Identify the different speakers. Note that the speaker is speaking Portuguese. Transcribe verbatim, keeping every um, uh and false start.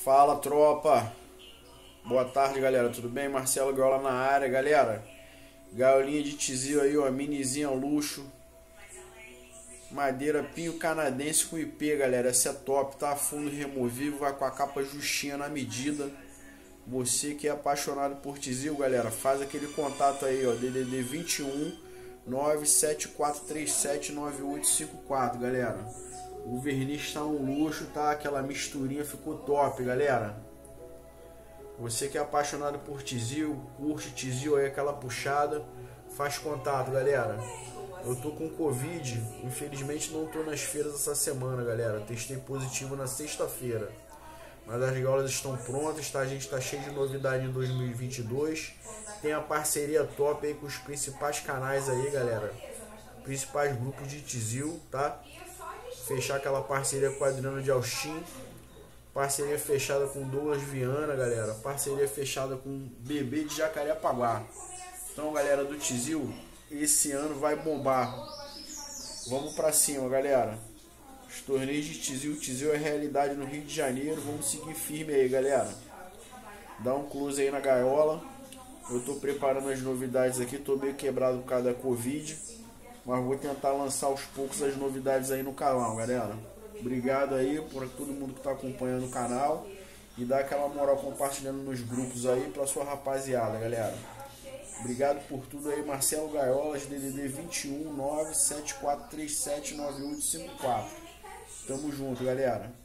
Speaker 1: Fala, tropa. Boa tarde, galera. Tudo bem? Marcelo Gaiola na área, galera. Gaiolinha de tizil aí, ó. Minizinha luxo. Madeira pinho canadense com I P, galera. Essa é top, tá? Fundo removível, vai com a capa justinha na medida. Você que é apaixonado por tizil, galera, faz aquele contato aí, ó. D D D vinte e um, nove sete quatro três sete, nove oito cinco quatro, galera. O verniz tá um luxo, tá? Aquela misturinha ficou top, galera. Você que é apaixonado por tizil, curte tizil aí, aquela puxada, faz contato, galera. Eu tô com Covid, infelizmente não tô nas feiras essa semana, galera. Testei positivo na sexta-feira. Mas as gaiolas estão prontas, tá? A gente tá cheio de novidade em dois mil e vinte e dois. Tem a parceria top aí com os principais canais aí, galera. Principais grupos de tizil, tá? Fechar aquela parceria com o Adriano de Austin. Parceria fechada com Douglas Viana, galera. Parceria fechada com Bebê de Jacarepaguá. Então, galera do tizil, esse ano vai bombar. Vamos pra cima, galera. Os torneios de tizil, tizil é realidade no Rio de Janeiro. Vamos seguir firme aí, galera. Dá um close aí na gaiola. Eu tô preparando as novidades aqui. Tô meio quebrado por causa da Covid, mas vou tentar lançar aos poucos as novidades aí no canal, galera. Obrigado aí por todo mundo que tá acompanhando o canal. E dá aquela moral compartilhando nos grupos aí pra sua rapaziada, galera. Obrigado por tudo aí, Marcelo Gaiolas, D D D vinte e um, nove sete quatro três sete, nove oito cinco quatro. Tamo junto, galera.